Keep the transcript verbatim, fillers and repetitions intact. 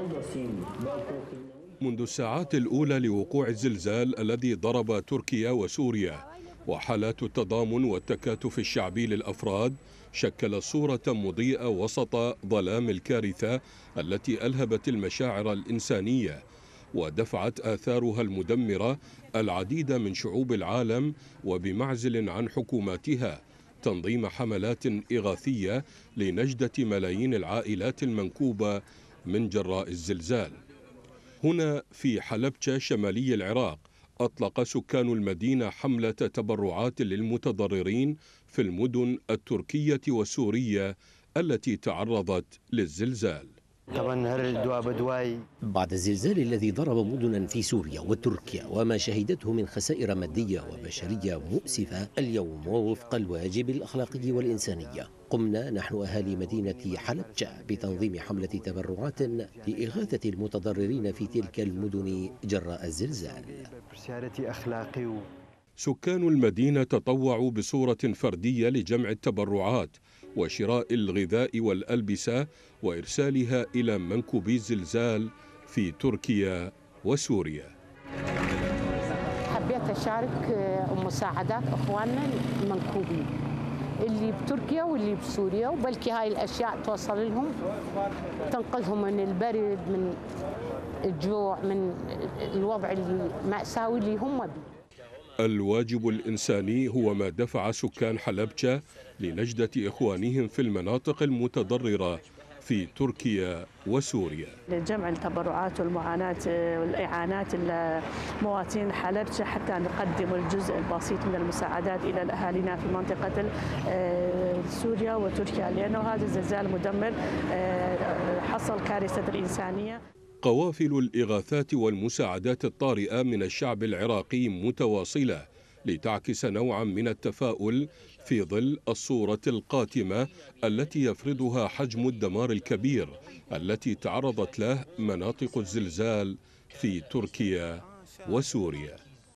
منذ الساعات الأولى لوقوع الزلزال الذي ضرب تركيا وسوريا، وحالات التضامن والتكاتف الشعبي للأفراد شكلت صورة مضيئة وسط ظلام الكارثة التي ألهبت المشاعر الإنسانية ودفعت آثارها المدمرة العديد من شعوب العالم وبمعزل عن حكوماتها تنظيم حملات إغاثية لنجدة ملايين العائلات المنكوبة من جراء الزلزال. هنا في حلبجة شمالي العراق أطلق سكان المدينة حملة تبرعات للمتضررين في المدن التركية والسورية التي تعرضت للزلزال. بعد الزلزال الذي ضرب مدنا في سوريا وتركيا وما شهدته من خسائر مادية وبشرية مؤسفة، اليوم ووفق الواجب الأخلاقي والإنساني قمنا نحن أهالي مدينة حلبجة بتنظيم حملة تبرعات لإغاثة المتضررين في تلك المدن جراء الزلزال. سكان المدينة تطوعوا بصورة فردية لجمع التبرعات وشراء الغذاء والألبسة وإرسالها إلى منكوبي الزلزال في تركيا وسوريا. حبيت أشارك مساعدات أخواننا المنكوبين اللي بتركيا واللي بسوريا، وبلكي هاي الأشياء توصل لهم تنقذهم من البرد، من الجوع، من الوضع المأساوي اللي هم بيه. الواجب الإنساني هو ما دفع سكان حلبجة لنجدة إخوانهم في المناطق المتضررة في تركيا وسوريا. لجمع التبرعات والمعاناة والإعانات لمواطنين حلبجة حتى نقدم الجزء البسيط من المساعدات إلى أهالينا في منطقة سوريا وتركيا، لأنه هذا الزلزال مدمر حصل كارثة الإنسانية. قوافل الإغاثات والمساعدات الطارئة من الشعب العراقي متواصلة لتعكس نوعا من التفاؤل في ظل الصورة القاتمة التي يفرضها حجم الدمار الكبير التي تعرضت له مناطق الزلزال في تركيا وسوريا.